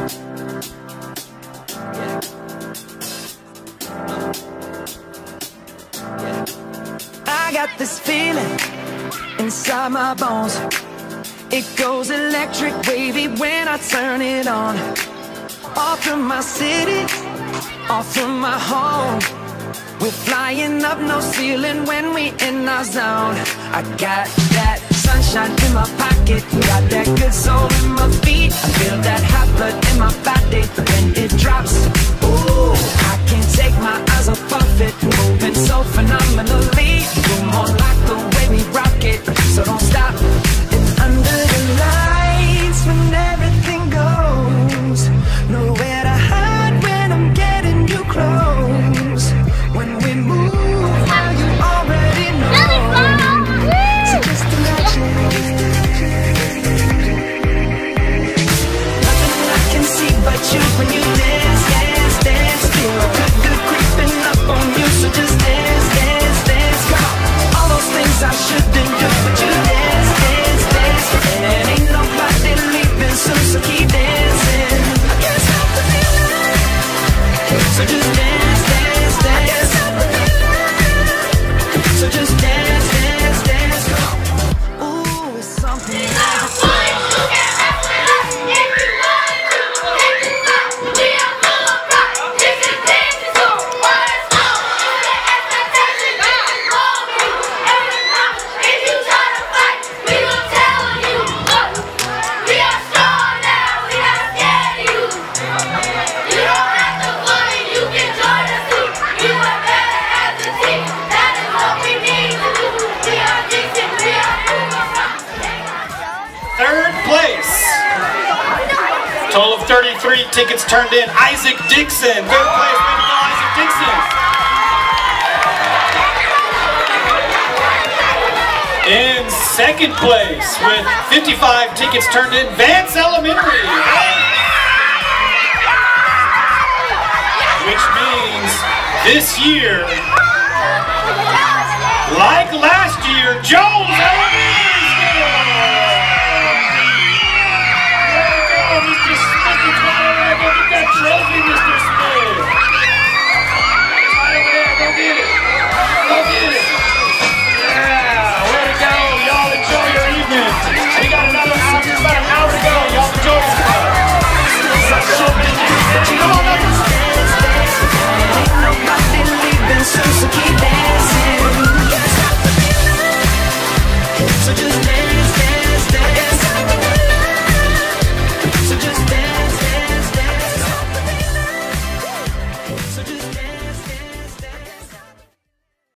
I got this feeling inside my bones. It goes electric wavy when I turn it on. All through my city, all through my home. We're flying up, no ceiling when we in our zone. I got that sunshine in my pocket, got that good soul in my feet. I feel that hot blood in my body when it drops. Ooh, I can't take my eyes off of it, moving so phenomenally. You're more like the way we rock it, so don't stop. And under the lights when everything goes, nowhere to hide when I'm getting you close. When we move, well, you already know. So just imagine. Nothing I can see but you when you dance, dance, dance. Feel good, good creeping up on you. So just dance, dance, dance. Come on. All those things I shouldn't do, but you dance, dance, dance. And ain't nobody leaving soon, so keep dancing. I can't stop the feeling. So just dance, dance, dance. So just dance, dance, dance. Ooh, it's something. Third place. Total of 33 tickets turned in. Isaac Dixon. Third place, way to go, Isaac Dixon. In second place, with 55 tickets turned in, Vance Elementary. Which means this year, like last year, Joel's